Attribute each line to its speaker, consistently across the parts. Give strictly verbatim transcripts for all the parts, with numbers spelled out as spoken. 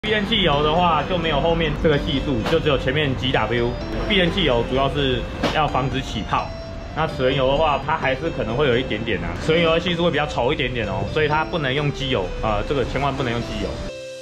Speaker 1: 避震汽油的话就没有后面这个系数，就只有前面 G W。避震汽油主要是要防止起泡。那齿轮油的话，它还是可能会有一点点啊，齿轮油的系数会比较稠一点点哦，所以它不能用机油啊、呃，这个千万不能用机油。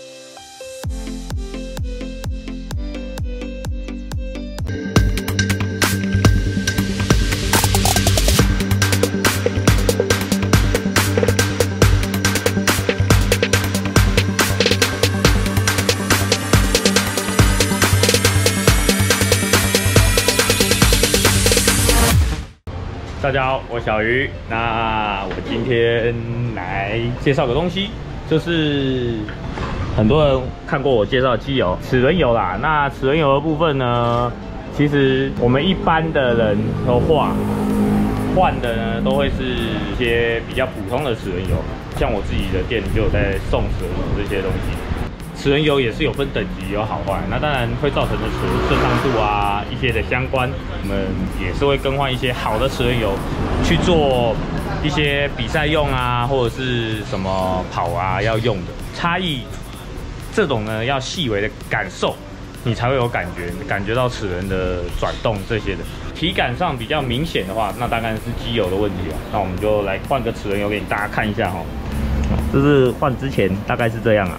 Speaker 1: 大家好，我小鱼。那我今天来介绍个东西，就是很多人看过我介绍的机油，齿轮油啦。那齿轮油的部分呢，其实我们一般的人都换换的呢，都会是一些比较普通的齿轮油，像我自己的店就有在送齿轮油这些东西。 齿轮油也是有分等级，有好坏。那当然会造成的齿轮顺畅度啊，一些的相关，我们也是会更换一些好的齿轮油，去做一些比赛用啊，或者是什么跑啊要用的差异。这种呢要细微的感受，你才会有感觉，感觉到齿轮的转动这些的。体感上比较明显的话，那当然是机油的问题啊。那我们就来换个齿轮油给大家看一下哈。这是换之前大概是这样啊。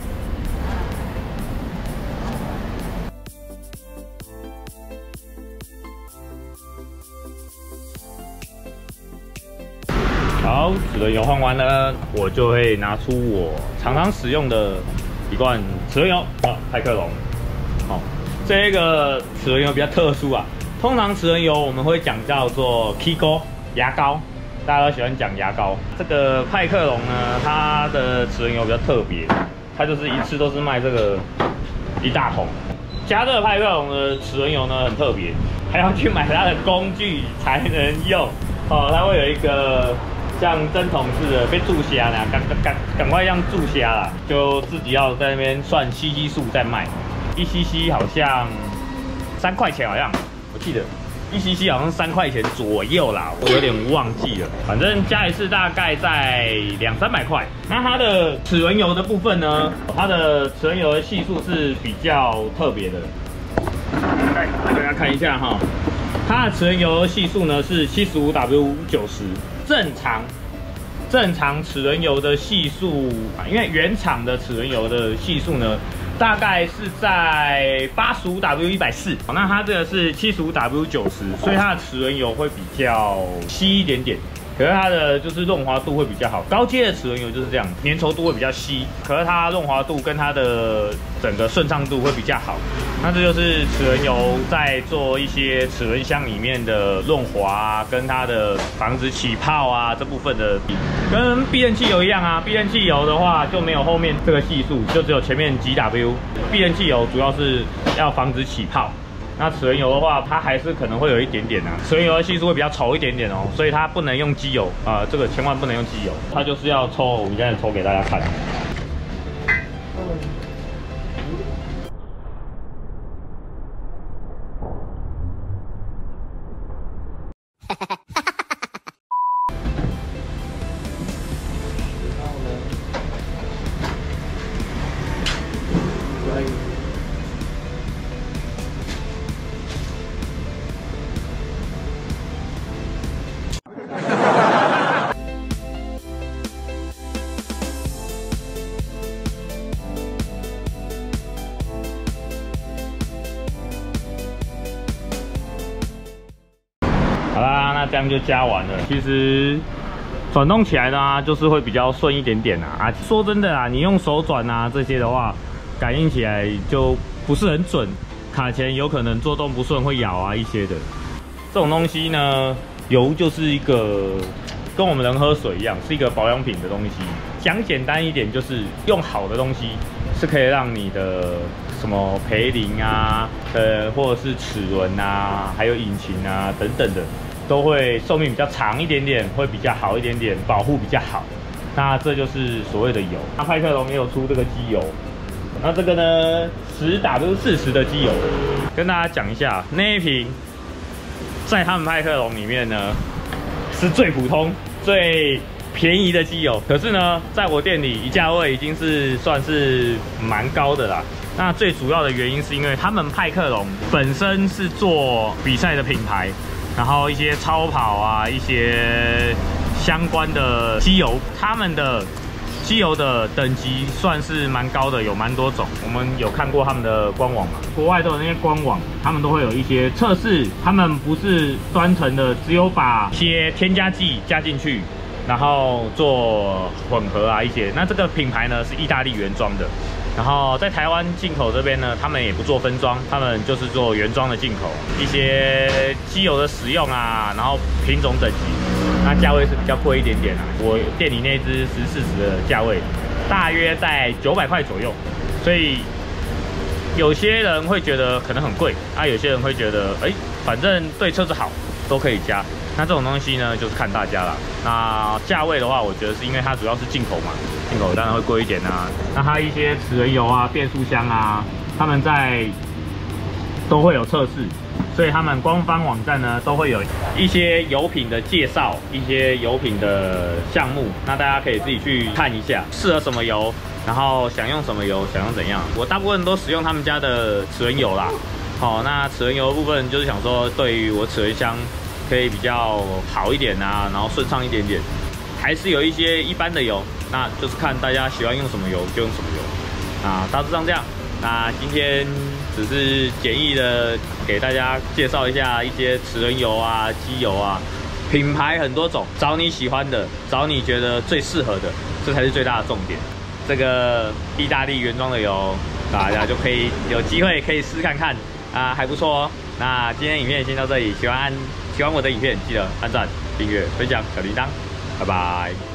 Speaker 1: 好，齿轮油换完了，我就会拿出我常常使用的一罐齿轮油啊，派克龙。好，这个齿轮油比较特殊啊，通常齿轮油我们会讲叫做 Kigo 牙膏，大家都喜欢讲牙膏。这个派克龙呢，它的齿轮油比较特别，它就是一次都是卖这个一大桶。加热派克龙的齿轮油呢很特别，还要去买它的工具才能用。哦，它会有一个。 像针筒式的被注虾啦，赶赶赶快让注虾啦，就自己要在那边算 C C 数再卖，一 C C 好像三块钱，好像我记得一 C C 好像三块钱左右啦，我有点忘记了，反正加一次大概在两三百块。那它的齿轮油的部分呢，它的齿轮油的系数是比较特别的，来给大家看一下哈。 它的齿轮油系数呢是 七十五 W 九十，正常正常齿轮油的系数，因为原厂的齿轮油的系数呢，大概是在 八十五 W 一百四，那它这个是 七十五 W 九十，所以它的齿轮油会比较稀一点点。 可是它的就是润滑度会比较好，高阶的齿轮油就是这样，粘稠度会比较稀，可是它润滑度跟它的整个顺畅度会比较好。那这就是齿轮油在做一些齿轮箱里面的润滑啊，跟它的防止起泡啊这部分的，跟避震汽油一样啊。避震汽油的话就没有后面这个系数，就只有前面 G W。避震汽油主要是要防止起泡。 那齿轮油的话，它还是可能会有一点点啊，齿轮油的系数会比较稠一点点哦，所以它不能用机油啊、呃，这个千万不能用机油，它就是要抽，我们现在抽给大家看。好啦，那这样就加完了。其实转动起来呢，就是会比较顺一点点啊。啊，说真的啊，你用手转啊这些的话，感应起来就不是很准，卡钳有可能做动不顺会咬啊一些的。这种东西呢，油就是一个跟我们人喝水一样，是一个保养品的东西。讲简单一点，就是用好的东西是可以让你的什么培林啊，呃，或者是齿轮啊，还有引擎啊等等的，都会寿命比较长一点点，会比较好一点点，保护比较好。那这就是所谓的油。那派克龙也有出这个机油，那这个呢十 W 四十的机油，跟大家讲一下，那一瓶在他们派克龙里面呢是最普通、最便宜的机油，可是呢，在我店里价位已经是算是蛮高的啦。那最主要的原因是因为他们派克龙本身是做比赛的品牌，然后一些超跑啊，一些相关的机油，他们的机油的等级算是蛮高的，有蛮多种。我们有看过他们的官网嘛？国外都有那些官网，他们都会有一些测试，他们不是专程的，只有把一些添加剂加进去。 然后做混合啊一些，那这个品牌呢是意大利原装的，然后在台湾进口这边呢，他们也不做分装，他们就是做原装的进口，一些机油的使用啊，然后品种等级，那价位是比较贵一点点啊。我店里那支十四十的价位大约在九百块左右，所以有些人会觉得可能很贵啊，有些人会觉得哎，反正对车子好都可以加。 那这种东西呢，就是看大家啦。那价位的话，我觉得是因为它主要是进口嘛，进口当然会贵一点啊。那它一些齿轮油啊、变速箱啊，他们在都会有测试，所以他们官方网站呢都会有一些油品的介绍，一些油品的项目。那大家可以自己去看一下，适合什么油，然后想用什么油，想用怎样。我大部分都使用他们家的齿轮油啦。好，那齿轮油的部分就是想说，对于我齿轮箱。 可以比较好一点啊，然后顺畅一点点，还是有一些一般的油，那就是看大家喜欢用什么油就用什么油啊，大致上这样。那今天只是简易的给大家介绍一下一些齿轮油啊、机油啊，品牌很多种，找你喜欢的，找你觉得最适合的，这才是最大的重点。这个意大利原装的油，大家就可以有机会可以试看看啊，还不错哦。那今天影片先到这里，喜欢按。 喜欢我的影片，记得按赞、订阅、分享小铃铛，拜拜。